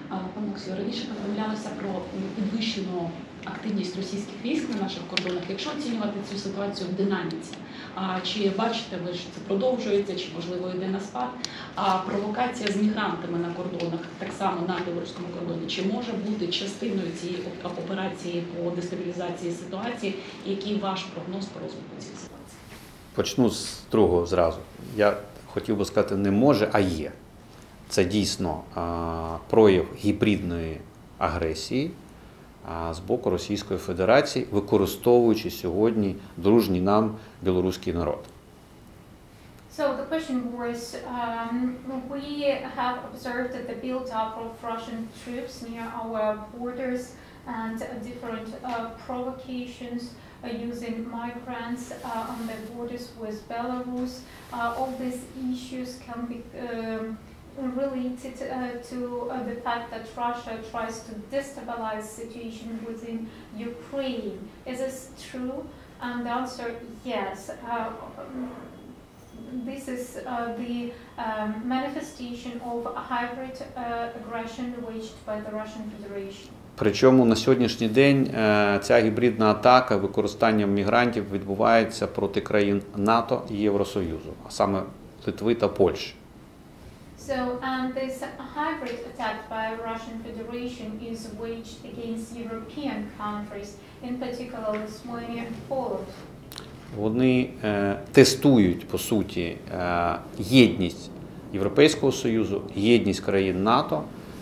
Пане Олексію, раніше повідомлялося про підвищену активність російських військ на наших кордонах. Якщо оцінювати цю ситуацію в динаміці, чи бачите ви, що це продовжується, чи можливо йде на спад, а провокація з мігрантами на кордонах, так само на білоруському кордоні, чи може бути частиною цієї операції по дестабілізації ситуації? Який ваш прогноз по розвитку цієї ситуації? Почну з другого зразу. Я хотів би сказати, не може, а є. Це дійсно прояв гібридної агресії з боку Російської Федерації, використовуючи сьогодні дружній нам білоруський народ. So the question was, we have observed the build-up of Russian troops near our borders and different provocations using migrants on the borders with Belarus. All these issues can be related to the fact that Russia tries to destabilize the situation within Ukraine. Is this true? And the answer, yes. This is the manifestation of a hybrid aggression waged by the Russian Federation. Причому на сьогоднішній день ця гібридна атака використанням мігрантів відбувається проти країн НАТО і Євросоюзу, а саме Литви та Польщі. So, this hybrid attack by Russian Federation is waged against European countries, in particular Lithuania and Poland. Вони тестують, по суті, єдність Європейського Союзу, єдність країн НАТО,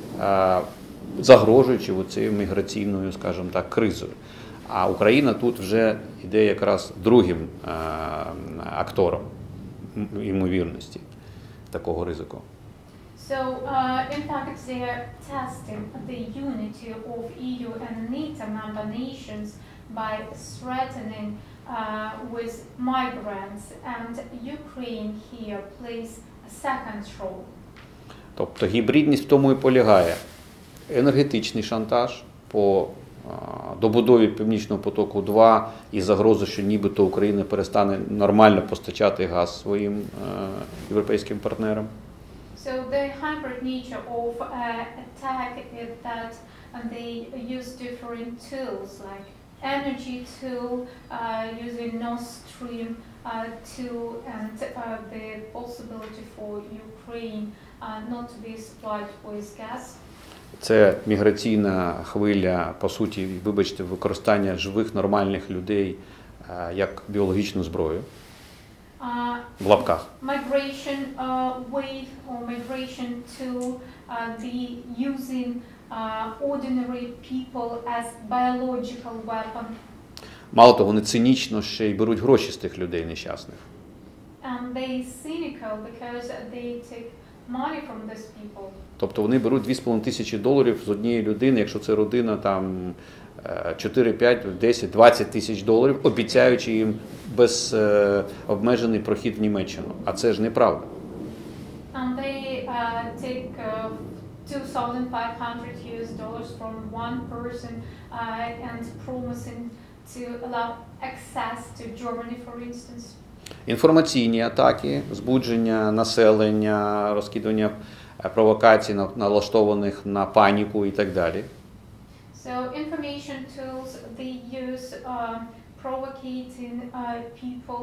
загрожуючи цією міграційною, скажімо так, кризою. А Україна тут вже йде якраз другим актором ймовірності такого ризику. So, in fact, they are testing the unity of EU and NATO member nations by threatening with migrants, and Ukraine here plays a second role. Тобто гібридність в тому і полягає. Енергетичний шантаж по добудові Північного потоку-2 і загроза, що нібито Україна перестане нормально постачати газ своїм європейським партнерам. So the hybrid nature of attack is that they use different tools like energy tool, using Nord Stream 2, and the possibility for Ukraine not to be supplied with gas. Це міграційна хвиля, по суті, вибачте, використання живих нормальних людей як біологічну зброю. В лапках. Migration wave or migration to the using ordinary people as biological weapon. Мало того, вони цинічно ще й беруть гроші з тих людей нещасних. And they cynical because they take money from these people. Тобто вони беруть 2,5 тисячі доларів з однієї людини, якщо це родина, там 4, 5, 10, 20 тисяч доларів, обіцяючи їм безобмежений прохід в Німеччину. А це ж неправда. And they take $2,500 from one person and promising to allow access to Germany, for instance. Інформаційні атаки, збудження населення, розкидування провокацій, налаштованих на паніку і так далі. So information tools they use provocating people.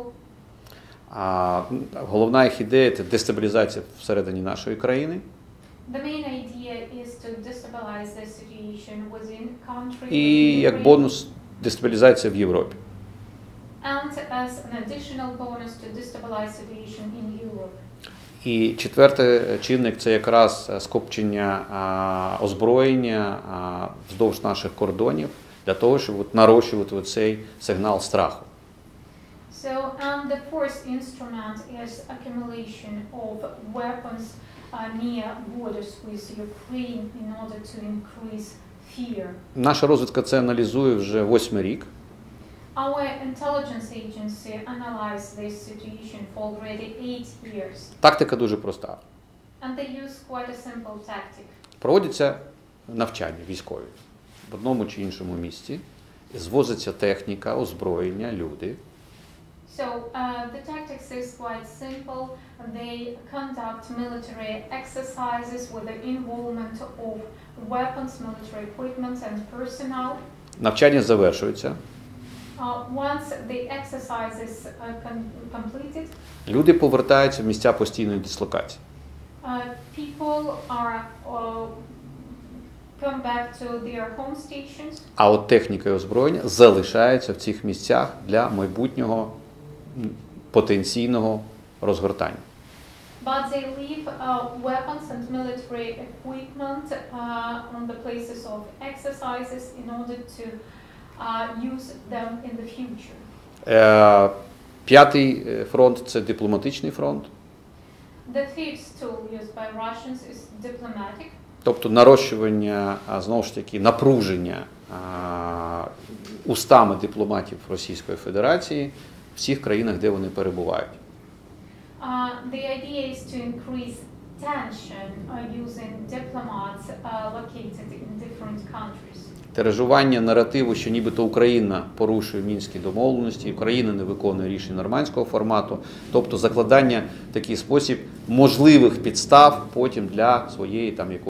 Головна їх ідея – це дестабілізація всередині нашої країни. The main idea is to destabilize the situation within country. І як бонус дестабілізація в Європі. And as an additional bonus to destabilize situation in Europe. І четвертий чинник – це якраз скупчення озброєння вздовж наших кордонів для того, щоб нарощувати цей сигнал страху. So, and the fourth instrument is accumulation of weapons near borders with Ukraine in order to increase fear. Наша розвідка це аналізує вже 8-й рік. Our intelligence agency analyzed this situation for already 8 years. Тактика дуже проста. And they use quite a simple tactic. Проводяться навчання військові в одному чи іншому місці, звозиться техніка, озброєння, люди. So the tactics is quite simple. They conduct military exercises with the involvement of weapons, military equipment and personnel. Навчання завершується. Once the exercise is completed, Люди повертаються в місця постійної дислокації. people are come back to their home stations. А от техніка і озброєння залишається в цих місцях для майбутнього потенційного розгортання. But they leave weapons and military equipment on the places of exercises in order to use them in the future. П'ятий фронт – це дипломатичний фронт. The fifth tool used by Russians is diplomatic. Тобто нарощування, знову ж таки, напруження устами дипломатів Російської Федерації в всіх країнах, де вони перебувають. The idea is to increase tension using diplomats located in different countries. Тиражування наративу, що нібито Україна порушує Мінські домовленості, Україна не виконує рішень нормандського формату, тобто закладання в такий спосіб можливих підстав потім для своєї там якоїсь